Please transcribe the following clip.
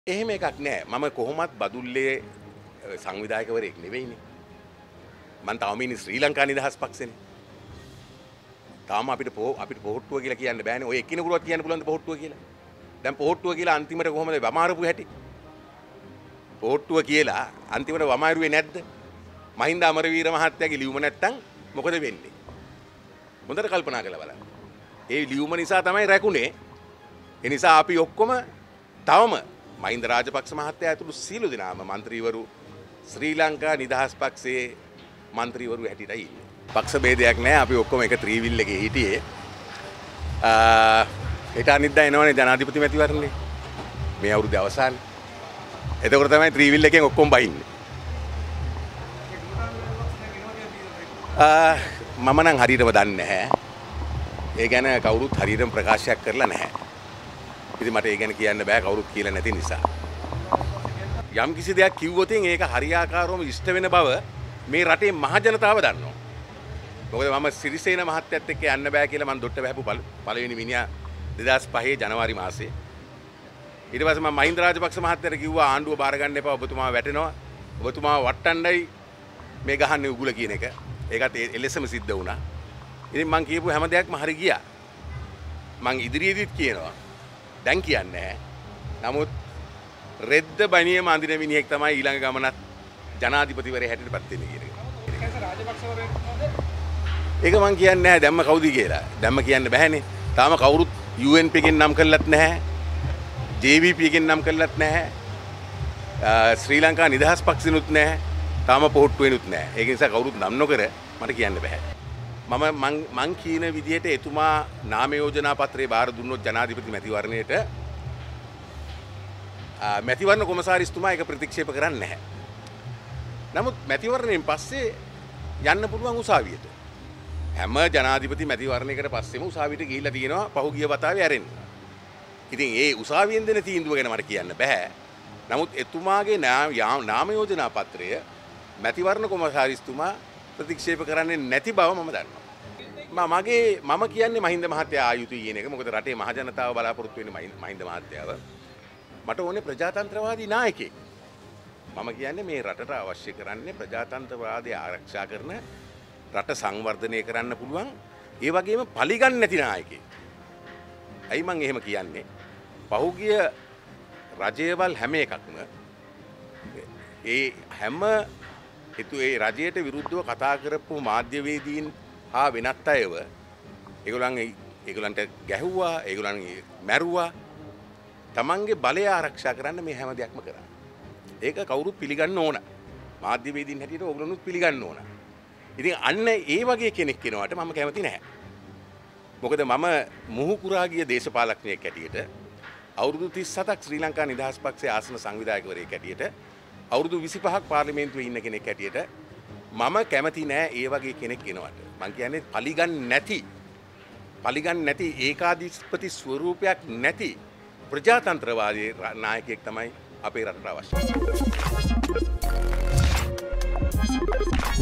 එහෙම එකක් නෑ. මම කොහොමත් බදුල්ලේ සංවිධායකවරයෙක් නෙවෙයිනේ. මම තාම ඉන්නේ ශ්‍රී ලංකා නිදහස් පක්ෂෙනේ. තාම අපිට පොහොට්ටුව කියලා කියන්න බෑනේ. ඔය එක්කිනෙකුටවත් කියන්න පුළුවන්ද පොහොට්ටුව කියලා? දැන් පොහොට්ටුව කියලා අන්තිමට කොහොමද වමාරපු හැටි? පොහොට්ටුව කියලා අන්තිමට වමාරුවේ නැද්ද? මහින්ද අමරවීර මහත්තයාගේ ලියුම නැත්තම් මොකද වෙන්නේ? හොඳට කල්පනා කරලා බලන්න. ඒ ලියුම නිසා තමයි රැකුනේ. ඒ නිසා අපි ඔක්කොම තවම මහින්ද රාජපක්ෂ මහත්තයා ඇතුළු සියලු දෙනාම മന്ത്രിවරු ශ්‍රී ලංකා නිදහස් පක්ෂයේ മന്ത്രിවරු හැටියටයි ඉන්නේ. පක්ෂ ભેදයක් නැහැ. අපි ඔක්කොම එක ත්‍රිවිල් එකේ හිටියේ. ඊට අනිද්දා එනවනේ ජනාධිපති මැතිවරණේ. මේ අවුරුද්දේ අවසානයේ. එතකොට තමයි ත්‍රිවිල් එකෙන් ඔක්කොම බහින්නේ. මම නම් හරියටම දන්නේ නැහැ. ඒ ගැන කවුරුත් හරියටම ප්‍රකාශයක් කරලා නැහැ. ඉතින් මට ඒ ගැන කියන්න බෑ කවුරුත් කියලා නැති නිසා. යම් කිසි දෙයක් කිව්වොත් ඒක හරියාකාරවම ඉෂ්ට වෙන බව මේ රටේ මහ ජනතාව දන්නවා. මොකද මම සිරිසේන මහත්තයත් එක්ක යන්න බෑ කියලා මම දොට්ට බහැපු පළවෙනි මිනිහා 2005 ජනවාරි මාසේ. ඊට පස්සේ මම මහින්ද රාජපක්ෂ මහත්තයාට කිව්වා ආණ්ඩුව බාර ගන්න එපා ඔබතුමා වැටෙනවා. ඔබතුමා වට්ටන්නයි මේ ගහන්නේ උගුල කියන එක. ඒකත් එලෙසම සිද්ධ වුණා. ඉතින් මං කියපු හැම දෙයක්ම හරි ගියා. මං ඉදිරියේදීත් කියනවා. දැන් කියන්නේ නැහැ. නමුත් රෙද්ද බණියම අඳින මිනිහෙක් තමයි ඊළඟ ගමනත් ජනාධිපතිවරයා හැටියට පත් වෙන්නේ කියන එක. ඒක මං කියන්නේ නැහැ දැම්ම කවුද කියලා. දැම්ම කියන්න බෑනේ. තාම කවුරුත් UNP එකෙන් නම් කළත් නැහැ. JVP එකෙන් නම් කළත් නැහැ. ශ්‍රී ලංකා නිදහස් පක්ෂිනුත් නැහැ. තාම පොහොට්ටු වෙනුත් නැහැ. ඒක නිසා කවුරුත් නම් නොකර මට කියන්න බෑ. මං කියන විදිහට එතුමා නාම යෝජනා පත්‍රයේ බාර දුන්නොත් ජනාධිපති මැතිවරණයට මැතිවරණ කොමසාරිස්තුමා ඒක ප්‍රතික්ෂේප කරන්නේ නැහැ. නමුත් මැතිවරණයෙන් පස්සේ යන්න පුළුවන් උසාවියට. හැම ජනාධිපති මැතිවරණයකට පස්සෙම උසාවියට ගිහිල්ලා තියෙනවා පහුගිය වතාවේ ඇරෙන්න. ඉතින් ඒ උසාවියෙන් දෙන තීන්දුව ගැන මට කියන්න බෑ. නමුත් එතුමාගේ නාම යෝජනා පත්‍රය මැතිවරණ කොමසාරිස්තුමා ප්‍රතික්ෂේප කරන්නේ නැති බව මම දන්නවා. මම කියන්නේ මහින්ද මහත්තයා ආයුතුයි කියන එක. මොකද රටේ මහ ජනතාව බලාපොරොත්තු වෙන්නේ මහින්ද මහත්තයාව. මට ඕනේ ප්‍රජාතන්ත්‍රවාදී නායකයෙක්. මම කියන්නේ මේ රටට අවශ්‍ය කරන්නේ ප්‍රජාතන්ත්‍රවාදය ආරක්ෂා කරන රට සංවර්ධනය කරන්න පුළුවන් ඒ වගේම පලිගන්නේ නැති නායකයෙක්. ඇයි මං එහෙම කියන්නේ? පහුගිය රජයවල් හැම එකක්ම ඒ හැම ඒ රජයට විරුද්ධව කතා කරපු මාධ්‍යවේදීන් හා වෙනත් අයව ඒගොල්ලන්ට ගැහුවා, ඒගොල්ලන් මැරුවා. තමන්ගේ බලය ආරක්ෂා කරන්න මේ හැම දෙයක්ම කරා. ඒක කවුරුත් පිළිගන්න ඕන. මාධ්‍යවේදීන් හැටියට ඕගොල්ලොනුත් පිළිගන්න ඕන. ඉතින් අන්න ඒ වගේ කෙනෙක් කෙනාට මම කැමති නැහැ. මොකද මම මුහුකුරා ගිය දේශපාලඥයෙක් හැටියට අවුරුදු 37ක් ශ්‍රී ලංකා නිදහස් පක්ෂයේ ආසන සංවිධායකවරයෙක් හැටියට අවුරුදු 25ක් පාර්ලිමේන්තුවේ ඉන්න කෙනෙක් හැටියට මම කැමති නෑ ඒ වගේ කෙනෙක් එනවට. මං කියන්නේ පලිගන්නේ නැති ඒකාධිපති ස්වරූපයක් නැති ප්‍රජාතන්ත්‍රවාදී නායකයෙක් තමයි අපේ රටට අවශ්‍ය.